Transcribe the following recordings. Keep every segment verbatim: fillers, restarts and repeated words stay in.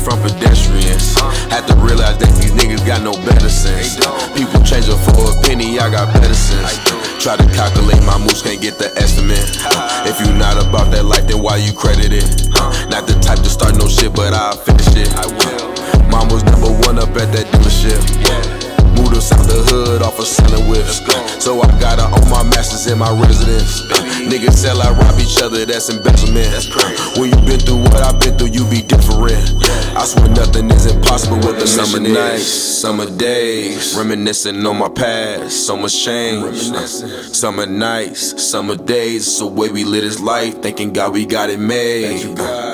from pedestrians. Had to realize that these niggas got no better sense. People changing for a penny, I got better sense. Try to calculate my moves, can't get the estimate. If you not about that life, then why you credit it? Not the type to start no shit, but I'll finish it. Mom was number one up at that dealership. Moved us out the hood off of selling whips. So I gotta own my masters in my residence. Niggas sell, I rob each other, that's embezzlement. When you been through what I've been through, you be different. I swear nothing is impossible with the summer nights, summer days, reminiscing on my past. So much change. Summer nights, summer days, it's the way we live this life. Thanking God we got it made.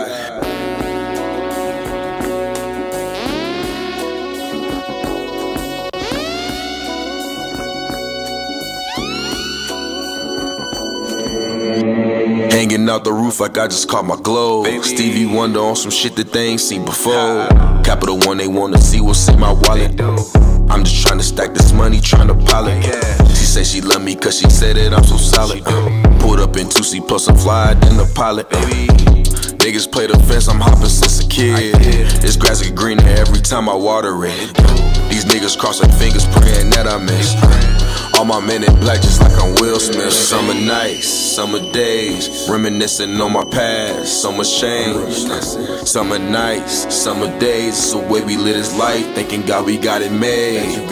Hanging out the roof like I just caught my glow. Baby. Stevie Wonder on some shit that they ain't seen before. Capital One, they wanna see what's in my wallet. I'm just trying to stack this money, trying to pile it. She say she love me cause she said that I'm so solid. Pulled up in two C plus I'm fly than the pilot. Baby. Niggas play the fence, I'm hopping since a kid. This grass get greener every time I water it. These niggas cross their fingers praying that I miss. All my men in black just like I'm Will Smith. Summer nights, summer days, reminiscing on my past. So much change. Summer nights, summer days, it's the way we live this life. Thanking God we got it made.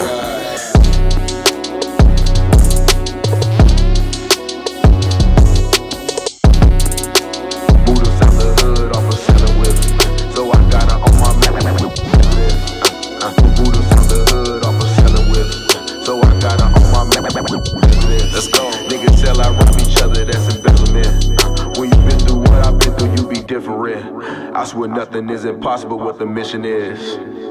Let's go. Niggas sell, I rob each other, that's embezzlement. When you been through what I've been through, you be different. I swear nothing is impossible what the mission is.